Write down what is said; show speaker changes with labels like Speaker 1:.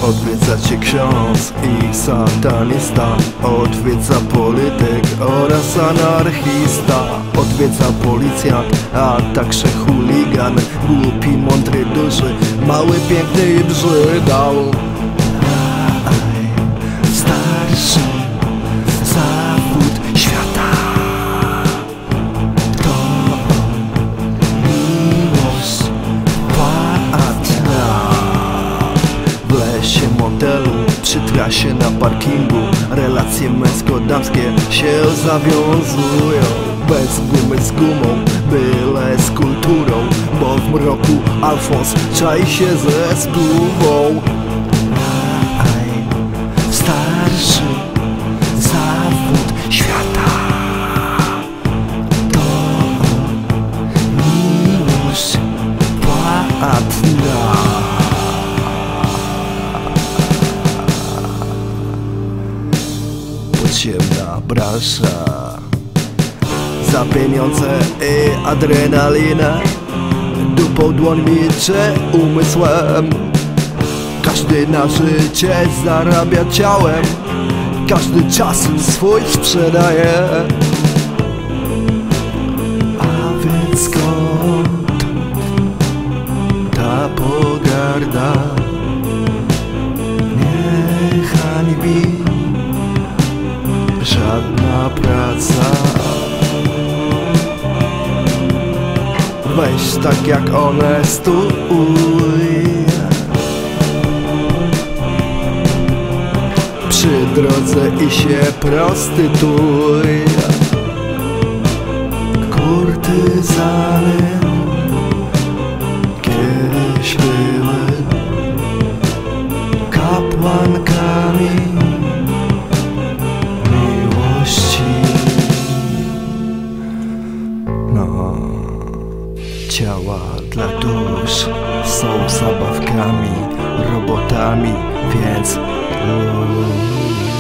Speaker 1: Odwiedza cię ksiądz i satanista, odwiedza polityk oraz anarchista, odwiedza policjant, a także chuligan, głupi, mądry, duży, mały, piękny i brzydał. Starszy zawód świata to miłość płatna. W lesie, motelu, przy trasie, na parkingu relacje męsko-damskie się zawiązują. Bez gumy, z gumą, byle z kulturą, bo w mroku Alfons czai się ze spluwą. Starszy zawód świata to miłość płatna. Podziemna branża za pieniądze i adrenalinę, dupą dłoń milcze umysłem. Każdy na życie zarabia ciałem, każdy czas swój sprzedaje. A więc skąd ta pogarda? Nie hańbi żadna praca. Weź tak jak one stój, przy drodze i się prostytuj. Kurtyzany kiedyś były kapłankami miłości. No, ciała dla dusz są zabawkami, robotami, więc